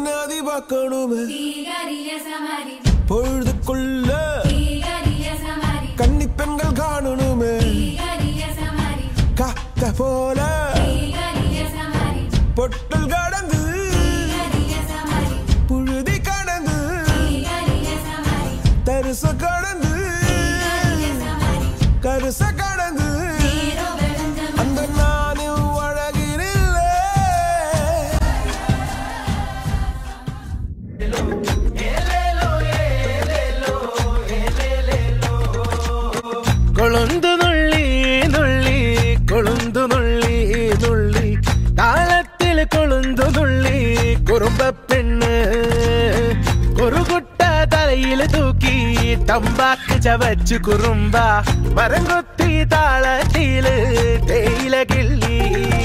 நாதி பார்க்கணுமே பொழுதுக்குள்ள கன்னி பெண்கள் காணணுமே காத்த போல பொட்டல் கடந்து புழுதி கடந்து தரிச கடந்து கருச கடந்து அந்த நானும் அழகினில்லை கொழுந்து நுள்ளி நுள்ளி கொழுந்து நுள்ளி நுள்ளி தாளத்தில் கொழுந்து நுள்ளி குறும்ப பெண்ணு குறுகுட்ட தலையில தூக்கி தம்பாக்கு சவச்சு குறும்பா மரங்கொத்தி தாளத்தில தேயில கிள்ளி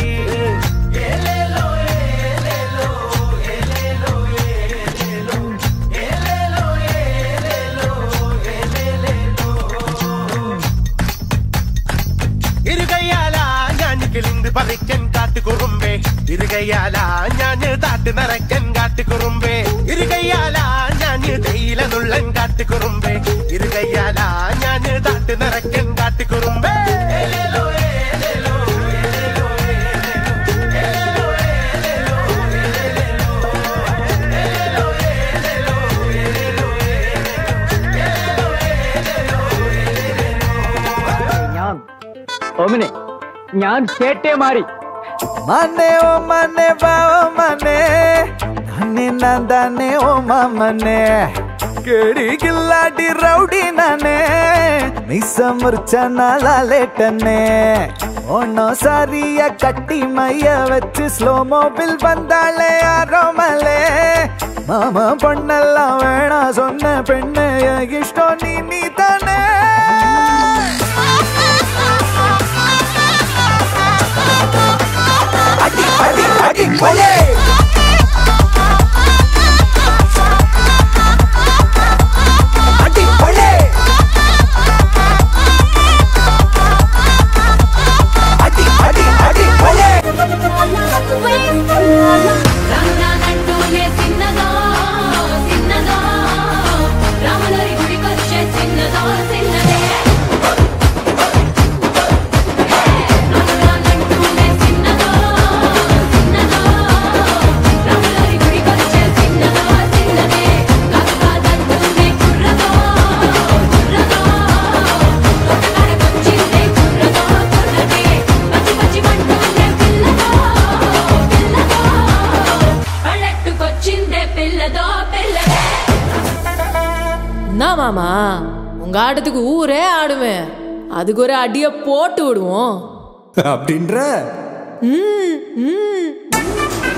இருகையாலா ஞானு கிழிந்து பறிக்கன் காட்டு குறும்பே இருகையாலா ஞானு தாட்டு நரக்கன் காட்டு குறும்பே இருகையாலா ஞானு தேயில நுள்ளன் காட்டு குறும்பே இருகையாலா ஞானு தாட்டு நரக்கன் காட்டு குறும்பே ഓമിനെ ഞാൻ കേട്ടേ മാറി മനെ ഓ മനെ ബാവ മനെ നന്നെ നന്ദനെ ഓ മമനെ കേടി കില്ലാടി റൗഡി നനെ മിസമുർച്ച നാലാലേട്ടനെ ഓണോ സാരിയ കട്ടി മയ്യ വെച്ച് സ്ലോ മോബിൽ വந்தாளே ആരോമലേ മാമ പൊണ്ണെല്ലാം വേണ சொன்ன പെണ്ണെ ഇഷ്ടോ നീ തന്നെ Oye! மாமா உங்க ஆட்டத்துக்கு ஊரே ஆடுவேன் அதுக்கு ஒரு அடிய போட்டு விடுவோம் அப்படின்ற